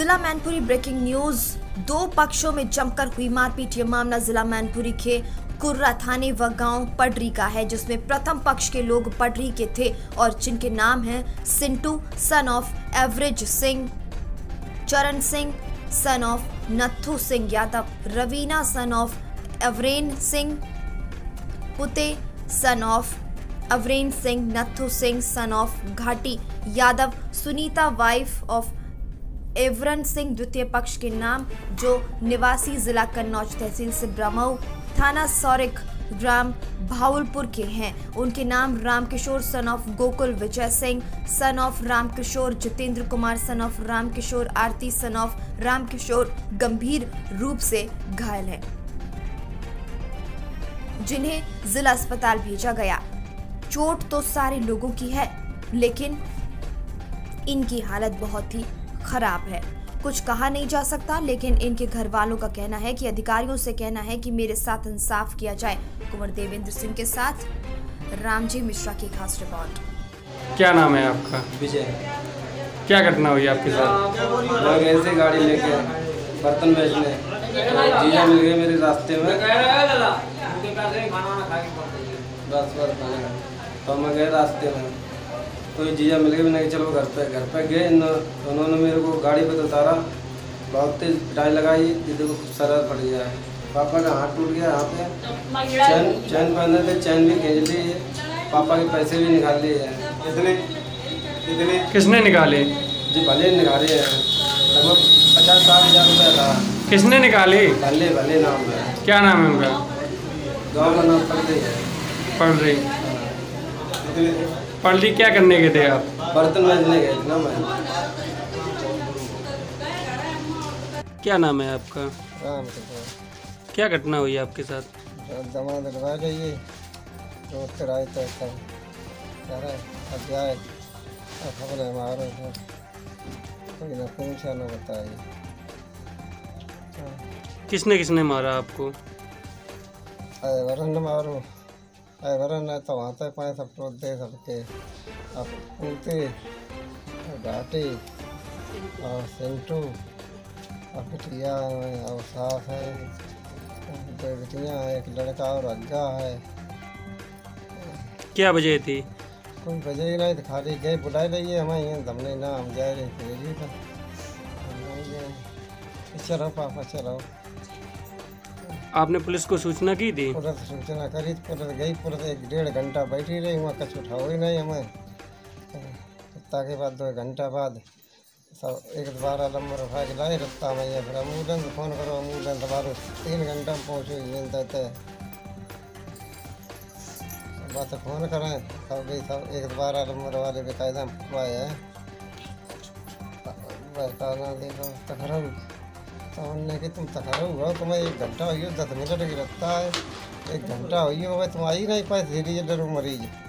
जिला Mainpuri breaking news. दो पक्षों में जमकर हुई मारपीट। ये मामला जिला मैनपुरी के कुर्रा थाने व गांव पडरी का है, जिसमें प्रथम पक्ष के लोग पडरी के थे और जिनके नाम हैं सिंटू सन ऑफ एवरेज Singh, Charan Singh son of Nathu Singh Yadav, Raveena son of Avaren Singh, Pute son of Avaren Singh, Nathu Singh son of Ghati Yadav, Sunita wife of Evaran Singh द्वितीय पक्ष के नाम, जो निवासी जिला कन्नौज तहसील से ब्रह्मऊ थाना सौरिक ग्राम भावलपुर के हैं। उनके नाम Ramkishore son of Gokul Vijay Singh son of Ramkishore, Jitendra Kumar son of Ramkishore, Aarti son of Ramkishore गंभीर रूप से घायल है, जिन्हें जिला अस्पताल भेजा गया। चोट तो सारे लोगों की है, लेकिन इनकी हालत बहुत ही खराब है। कुछ कहा नहीं जा सकता, लेकिन इनके घर वालों का कहना है कि अधिकारियों से कहना है कि मेरे साथ इंसाफ किया जाए। कुंवर देवेंद्र सिंह के साथ रामजी मिश्रा की खास रिपोर्ट। क्या नाम है आपका? विजय। क्या घटना हुई आपके साथ? मैं ऐसे गाड़ी लेके बर्तन बेचने, जीजा मिल गए मेरे रास्ते में। बस तो मैं गए रास्ते में, कोई जीजा मिल गए, नहीं चलो घर पे गए। उन्होंने मेरे को गाड़ी पे उतारा, बहुत तेज पिटाई लगाई, दीदी को सर फट गया है। पापा का हाथ टूट गया, यहाँ पे चैन पहने थे, चैन भी खींच ली है, पापा के पैसे भी निकाल लिए हैं। इतने किसने निकाले? जी भले निकाले हैं, लगभग 50-60 हज़ार रुपया था। किसने निकाले? भले नाम है। क्या नाम है उनका? गाँव का नाम पड़ते है। पडरी। पडरी क्या करने गए थे आप? बर्तन बेचने गए थे ना मैं। क्या नाम है आपका? राम। क्या घटना हुई आपके साथ? दमाद लगा रही रोड पर आए तो सब कह रहे अब जाए, अब खबर है मारो कोई ना पूछा ना बताइए। किसने मारा आपको? अरे वरन मारो, अरे वरन है तो वहाँ तक पाए सब टोट दे सबके। अब पूते घाटी और सिंटू और बिटिया और सास है, दो बिटियाँ, एक लड़का और अग्गा है। क्या वजह थी? कोई वजह ही नहीं, खाली गए बुला रही हमें यहाँ, हमने ना हम जा रहे थे। चलो पापा चलो। आपने पुलिस को सूचना की थी? पुलिस सूचना करी, पुलिस गई, पुलिस 1-1.5 घंटा बैठी रही, वहाँ कुछ उठाओ ही नहीं हमें। ताकि बाद 2 घंटा बाद सब 112 नंबर उठा के लाए रस्ता में, या फिर एम्बुलेंस फ़ोन करो, एम्बुलेंस हमारे 3 घंटा में पहुँचे मिलते थे। बात फ़ोन करें सब गई, सब 112 नंबर वाले बेकायदा आए हैं। देखो तकरम तो उन्होंने कि तुम तकरम हुआ, तुम्हें 1 घंटा हुई, 10 मिनट की रखता है, 1 घंटा हुई हो, तुम आई नहीं पाए, धीरे धीरे मरीज।